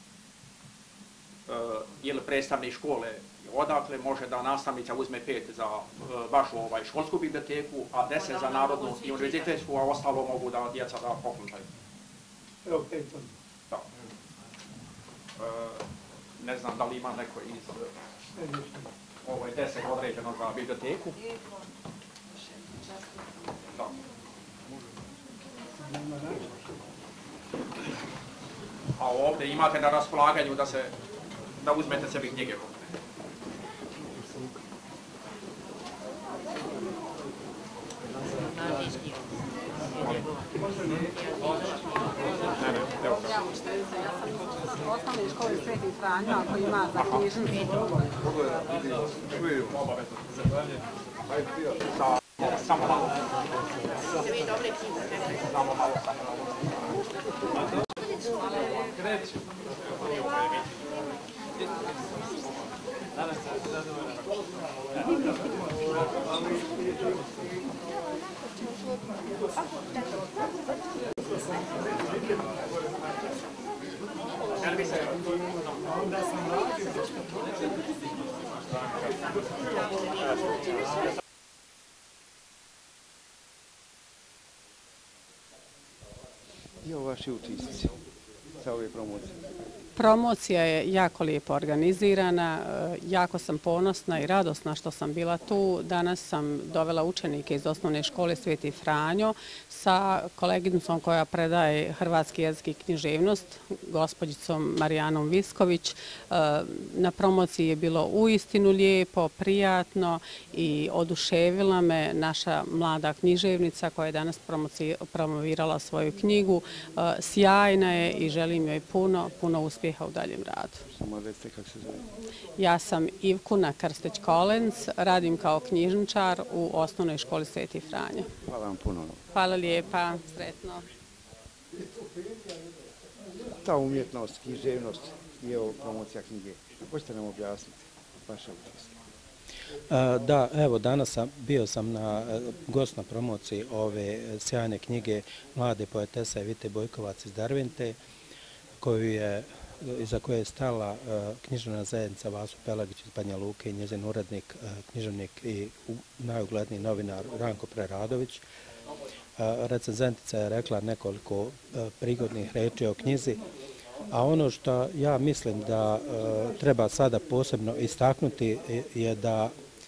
E, ili predstavnik škole odakle može da nastavnica uzme pet za uh, vašu ovaj, školsku biblioteku, a deset za Narodnu i univerzitetsku, a ostalo mogu da djeca da poklutaju. Evo pet od. Da. E, ne znam da li ima neko iz... Ovo je deset određeno za biblioteku. Da. A ovdje imate na raspolaganju da se, da uzmete sebi knjige. Ja sam u osnovnoj školi Sveti Franjo, ako ima za knjižnicu. Samo malo. Samo malo. Kreći. I ovo vaši utisci sa ove promocije? Promocija je jako lijepo organizirana, jako sam ponosna i radosna što sam bila tu. Danas sam dovela učenike iz osnovne škole Sveti Franjo sa koleginicom koja predaje hrvatski jezik i književnost, gospođicom Marijanom Visković. Na promociji je bilo uistinu lijepo, prijatno i oduševila me naša mlada književnica koja je danas promovirala svoju knjigu. Sjajna je i želim joj puno, puno uspjeha u daljem radu. Samo recite kako se zove. Ja sam Ivkuna Krstić-Kolenc, radim kao knjižničar u osnovnoj školi Sveti Franjo. Hvala vam puno. Hvala lijepa, sretno. Ta umjetnost, književnost i evo promocija knjige. Hoćete nam objasniti vaše utiske? Da, evo danas sam, bio sam na gost na promociji ove sjajne knjige mlade poetese Evite Bojkovac iz Dervente, koju je, iza koje je stala književna zajednica Vaso Pelagić iz Banja Luke i njezin urednik, književnik i najugledniji novinar Ranko Preradović. Recenzentica je rekla nekoliko prigodnih reči o knjizi, a ono što ja mislim da treba sada posebno istaknuti je da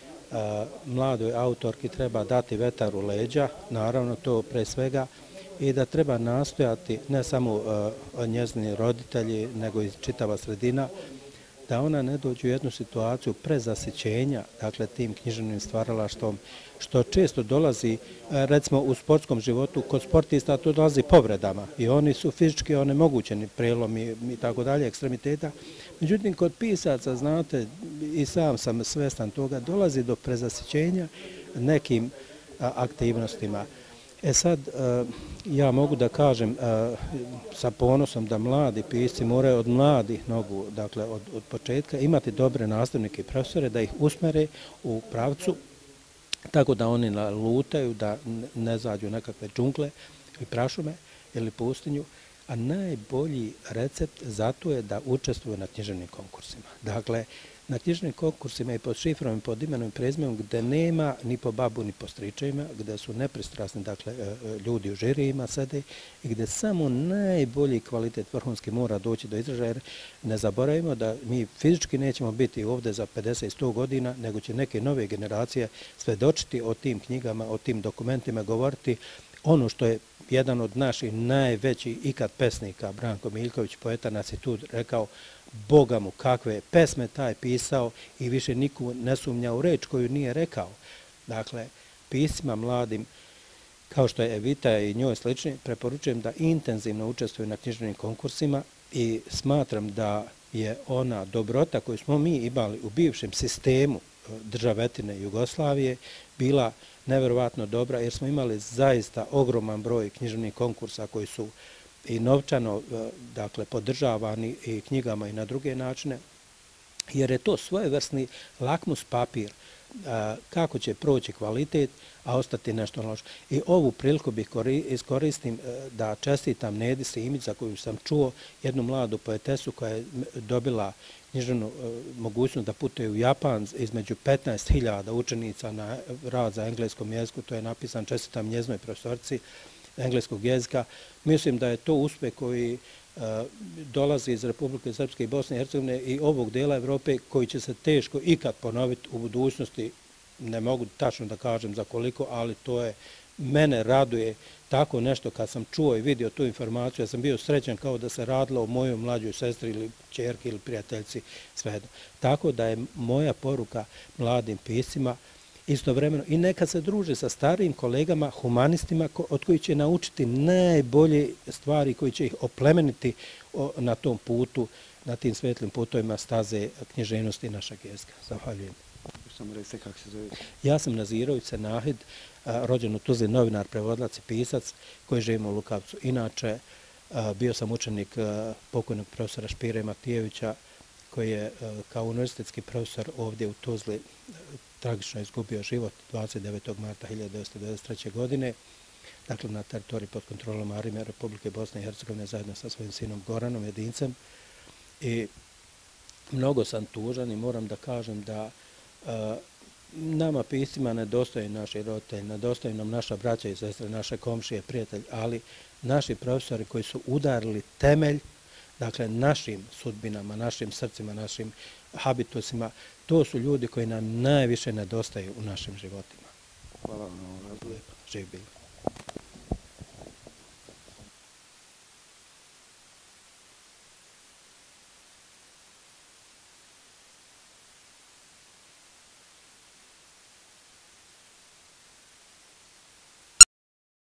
mladoj autorki treba dati vetar u leđa, naravno to pre svega, i da treba nastojati ne samo njezini roditelji, nego i čitava sredina, da ona ne dođe u jednu situaciju prezasićenja, dakle tim književnim stvaralaštvom, što često dolazi, recimo u sportskom životu, kod sportista to dolazi povredama i oni su fizički onemogućeni, prelomi i tako dalje, ekstremiteta. Međutim, kod pisaca, znate, i sam sam svestan toga, dolazi do prezasićenja nekim aktivnostima. E sad, ja mogu da kažem sa ponosom da mladi pisci moraju od mladih nogu, dakle od, od početka, imati dobre nastavnike i profesore, da ih usmere u pravcu, tako da oni lutaju, da ne zađu nekakve džungle i prašume ili pustinju, a najbolji recept za to je da učestvuju na književnim konkursima. Dakle, na književnim konkursima i pod šifrom i pod imenom i prezimenom gde nema ni po babu ni po stričevima, gde su nepristrasni, dakle, ljudi u žirijima sede i gde samo najbolji kvalitet vrhunski mora doći do izražaja, jer ne zaboravimo da mi fizički nećemo biti ovdje za pedeset do sto godina, nego će neke nove generacije svedočiti o tim knjigama, o tim dokumentima, govoriti ono što je jedan od naših najvećih ikad pesnika, Branko Miljković, poeta, nas je tu rekao: Boga mu, kakve pesme taj pisao, i više niko ne sumnja u reč koju nije rekao. Dakle, piscima mladim, kao što je Evita i njoj slični, preporučujem da intenzivno učestvuju na književnim konkursima i smatram da je ona dobrota koju smo mi imali u bivšem sistemu državetine Jugoslavije bila neverovatno dobra, jer smo imali zaista ogroman broj književnih konkursa koji su i novčano, dakle, podržavani i knjigama i na druge načine, jer je to svojevrsni lakmus papir kako će proći kvalitet, a ostati nešto loše. I ovu priliku bih iskoristim da čestitam Nedi Simić, za koju sam čuo, jednu mladu poetesu koja je dobila književnu mogućnost da putuje u Japan između petnaest hiljada učenica na rad za engleskom jeziku. To je napisan, čestitam njeznoj profesorci engleskog jezika. Mislim da je to uspeh koji dolazi iz Republike Srpske i Bosne i Hercegovine i ovog dela Evrope koji će se teško ikad ponoviti u budućnosti, ne mogu tačno da kažem za koliko, ali to je, mene raduje tako nešto kad sam čuo i vidio tu informaciju, ja sam bio srećan kao da se radilo o mojoj mlađoj sestri ili ćerki ili prijateljci, svejedno. Tako da je moja poruka mladim piscima istovremeno i neka se druže sa starijim kolegama, humanistima, od kojih će naučiti najbolje stvari koji će ih oplemeniti na tom putu, na tim svetlim putovima staze književnosti našeg jezika. Zahvaljujem. Samo recite kako se zove. Ja sam Nazirović Senahid, rođen u Tuzli, novinar, prevodilac i pisac koji živim u Lukavcu. Inače, bio sam učenik pokojnog profesora Špire Matijevića koji je kao univerzitetski profesor ovdje u Tuzli tragično izgubio život dvadeset devetog marta hiljadu devetsto devedeset treće. godine, dakle na teritoriji pod kontrolom Armije Republike Bosne i Hercegovine zajedno sa svojim sinom Goranom, jedincem. I mnogo sam tužan i moram da kažem da nama piscima nedostaju naši roditelji, nedostaju nam naša braća i sestre, naše komšije, prijatelji, ali naši profesori koji su udarili temelj, dakle našim sudbinama, našim srcima, našim habitusima, to su ljudi koji nam najviše nedostaju u našim životima. Hvala vam na ovom razgovoru. Živ bili.